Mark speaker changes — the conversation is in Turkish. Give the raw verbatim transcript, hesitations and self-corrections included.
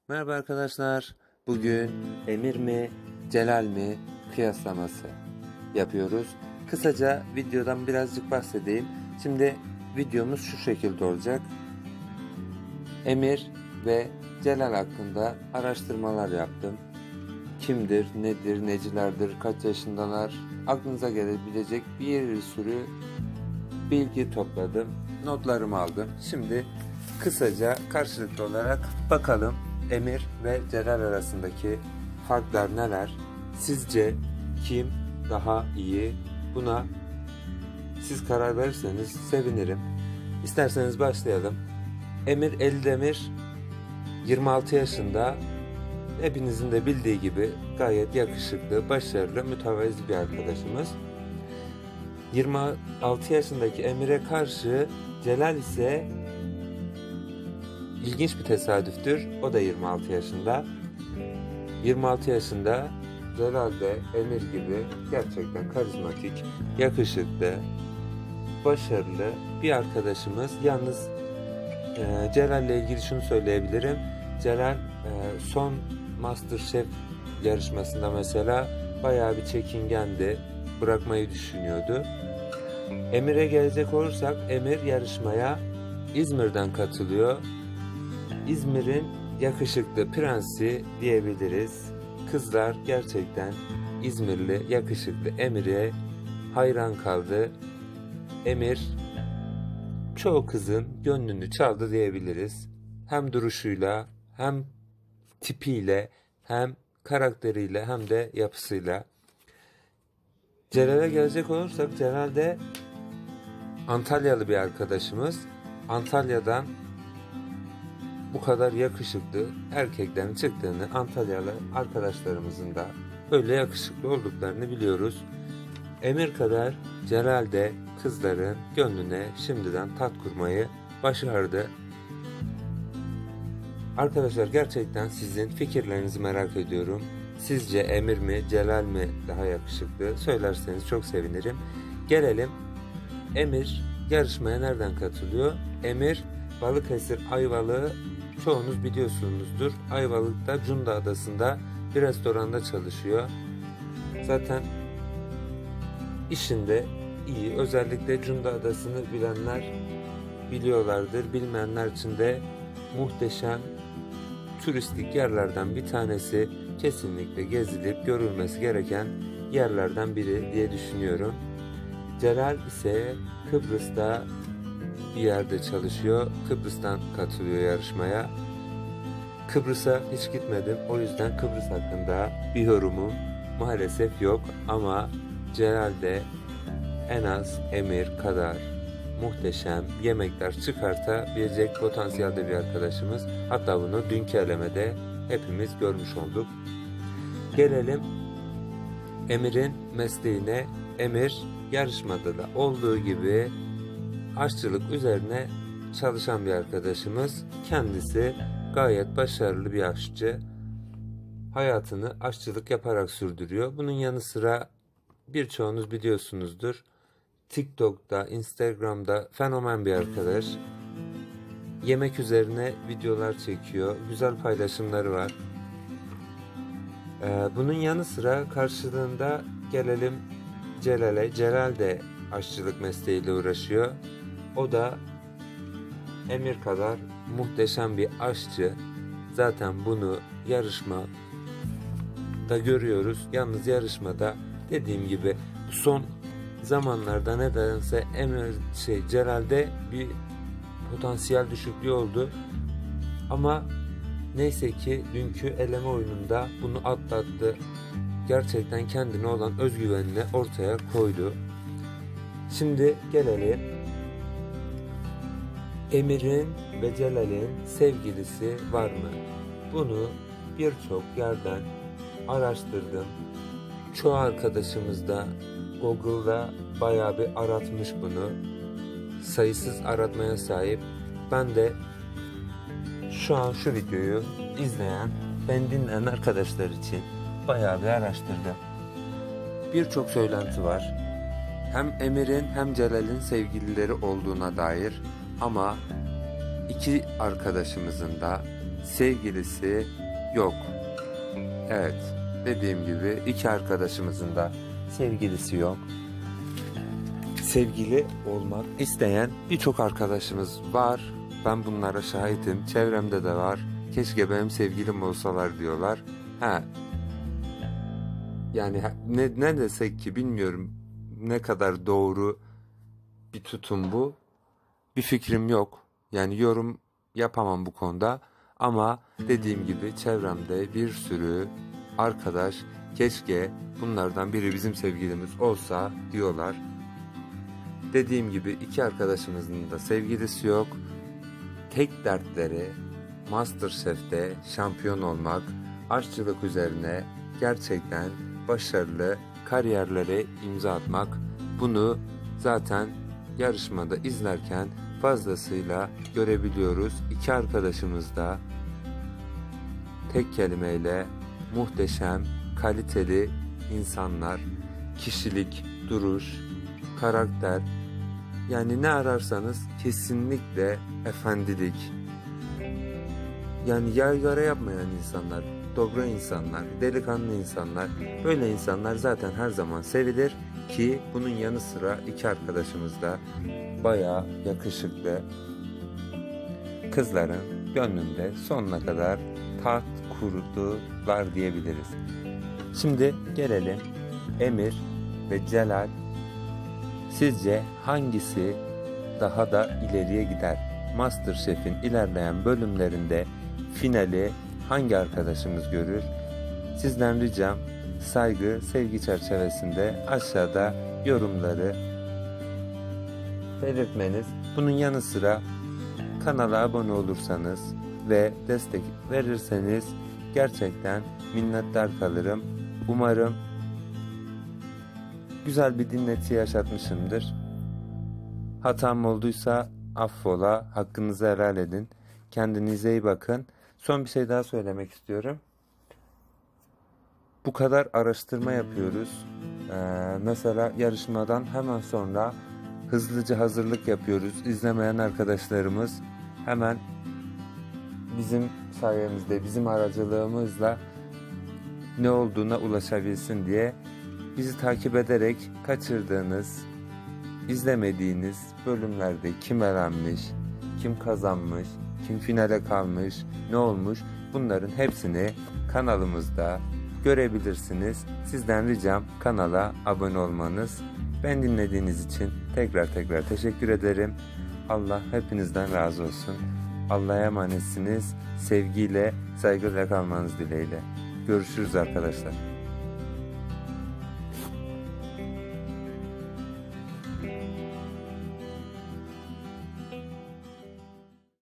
Speaker 1: Merhaba arkadaşlar. Bugün Emir mi, Celal mi kıyaslaması yapıyoruz. Kısaca videodan birazcık bahsedeyim. Şimdi videomuz şu şekilde olacak. Emir ve Celal hakkında araştırmalar yaptım. Kimdir, nedir, necilerdir, kaç yaşındalar, aklınıza gelebilecek bir sürü bilgi topladım. Notlarımı aldım. Şimdi kısaca karşılıklı olarak bakalım Emir ve Celal arasındaki farklar neler? Sizce kim daha iyi? Buna siz karar verirseniz sevinirim. İsterseniz başlayalım. Emir Eldemir yirmi altı yaşında. Hepinizin de bildiği gibi gayet yakışıklı, başarılı, mütevazi bir arkadaşımız. yirmi altı yaşındaki Emir'e karşı Celal ise ilginç bir tesadüftür. O da yirmi altı yaşında. yirmi altı yaşında Celal de Emir gibi gerçekten karizmatik, yakışıklı, başarılı bir arkadaşımız. Yalnız e, Celal ile ilgili şunu söyleyebilirim. Celal e, son MasterChef yarışmasında mesela bayağı bir çekingendi. Bırakmayı düşünüyordu. Emir'e gelecek olursak Emir yarışmaya İzmir'den katılıyor. İzmir'in yakışıklı prensi diyebiliriz. Kızlar gerçekten İzmirli yakışıklı Emir'e hayran kaldı. Emir çoğu kızın gönlünü çaldı diyebiliriz. Hem duruşuyla, hem tipiyle, hem karakteriyle, hem de yapısıyla. Celal'e gelecek olursak Celal de Antalyalı bir arkadaşımız. Antalya'dan bu kadar yakışıklı erkeklerin çıktığını, Antalyalı arkadaşlarımızın da böyle yakışıklı olduklarını biliyoruz. Emir kadar Celal de kızların gönlüne şimdiden tat kurmayı başardı. Arkadaşlar gerçekten sizin fikirlerinizi merak ediyorum. Sizce Emir mi, Celal mi daha yakışıklı? Söylerseniz çok sevinirim. Gelelim. Emir yarışmaya nereden katılıyor? Emir Balıkesir Ayvalık'ı çoğunuz biliyorsunuzdur. Ayvalık'ta Cunda Adası'nda bir restoranda çalışıyor. Zaten işinde iyi. Özellikle Cunda Adası'nı bilenler biliyorlardır. Bilmeyenler için de muhteşem turistik yerlerden bir tanesi. Kesinlikle gezilip görülmesi gereken yerlerden biri diye düşünüyorum. Celal ise Kıbrıs'ta bir yerde çalışıyor. Kıbrıs'tan katılıyor yarışmaya. Kıbrıs'a hiç gitmedim. O yüzden Kıbrıs hakkında bir yorumum maalesef yok. Ama Celal de en az Emir kadar muhteşem yemekler çıkartabilecek potansiyelde bir arkadaşımız. Hatta bunu dünkü elemede hepimiz görmüş olduk. Gelelim Emir'in mesleğine. Emir yarışmada da olduğu gibi aşçılık üzerine çalışan bir arkadaşımız. Kendisi gayet başarılı bir aşçı. Hayatını aşçılık yaparak sürdürüyor. Bunun yanı sıra birçoğunuz biliyorsunuzdur. TikTok'ta, Instagram'da fenomen bir arkadaş. Yemek üzerine videolar çekiyor. Güzel paylaşımları var. Ee, bunun yanı sıra karşılığında gelelim Celal'e. Celal de aşçılık mesleğiyle uğraşıyor. O da Emir kadar muhteşem bir aşçı. Zaten bunu yarışmada görüyoruz. Yalnız yarışmada dediğim gibi son zamanlarda nedense Emir şey Celal'de bir potansiyel düşüklüğü oldu. Ama neyse ki dünkü eleme oyununda bunu atlattı. Gerçekten kendine olan özgüvenini ortaya koydu. Şimdi gelelim Emir'in ve Celal'in sevgilisi var mı? Bunu birçok yerden araştırdım. Çoğu arkadaşımız da Google'da bayağı bir aratmış bunu. Sayısız aratmaya sahip. Ben de şu an şu videoyu izleyen, ben dinleyen arkadaşlar için bayağı bir araştırdım. Birçok söylenti var. Hem Emir'in hem Celal'in sevgilileri olduğuna dair, ama iki arkadaşımızın da sevgilisi yok. Evet, dediğim gibi iki arkadaşımızın da sevgilisi yok. Sevgili olmak isteyen birçok arkadaşımız var. Ben bunlara şahidim. Çevremde de var. Keşke benim sevgilim olsalar diyorlar. Ha. Yani ne, ne desek ki bilmiyorum ne kadar doğru bir tutum bu. Bir fikrim yok. Yani yorum yapamam bu konuda. Ama dediğim gibi çevremde bir sürü arkadaş keşke bunlardan biri bizim sevgilimiz olsa diyorlar. Dediğim gibi iki arkadaşımızın da sevgilisi yok. Tek dertleri MasterChef'te şampiyon olmak, aşçılık üzerine gerçekten başarılı kariyerlere imza atmak. Bunu zaten yarışmada izlerken fazlasıyla görebiliyoruz. İki arkadaşımız da tek kelimeyle muhteşem, kaliteli insanlar, kişilik, duruş, karakter, yani ne ararsanız kesinlikle efendilik. Yani yaygara yapmayan insanlar, dobra insanlar, delikanlı insanlar, böyle insanlar zaten her zaman sevilir ki bunun yanı sıra iki arkadaşımız da bayağı yakışıklı, kızların gönlünde sonuna kadar taht kurdular diyebiliriz. Şimdi gelelim Emir ve Celal. Sizce hangisi daha da ileriye gider? MasterChef'in ilerleyen bölümlerinde finali hangi arkadaşımız görür? Sizden ricam saygı, sevgi çerçevesinde aşağıda yorumları belirtmeniz. Bunun yanı sıra kanala abone olursanız ve destek verirseniz gerçekten minnettar kalırım. Umarım güzel bir dinleti yaşatmışımdır. Hatam olduysa affola, hakkınızı helal edin. Kendinize iyi bakın. Son bir şey daha söylemek istiyorum. Bu kadar araştırma yapıyoruz. Ee, mesela yarışmadan hemen sonra hızlıca hazırlık yapıyoruz. İzlemeyen arkadaşlarımız hemen bizim sayemizde, bizim aracılığımızla ne olduğuna ulaşabilsin diye bizi takip ederek kaçırdığınız, izlemediğiniz bölümlerde kim elenmiş, kim kazanmış, kim finale kalmış, ne olmuş, bunların hepsini kanalımızda görebilirsiniz. Sizden ricam kanala abone olmanız. Ben dinlediğiniz için tekrar tekrar teşekkür ederim. Allah hepinizden razı olsun. Allah'a emanetsiniz. Sevgiyle, saygıyla kalmanız dileğiyle. Görüşürüz arkadaşlar.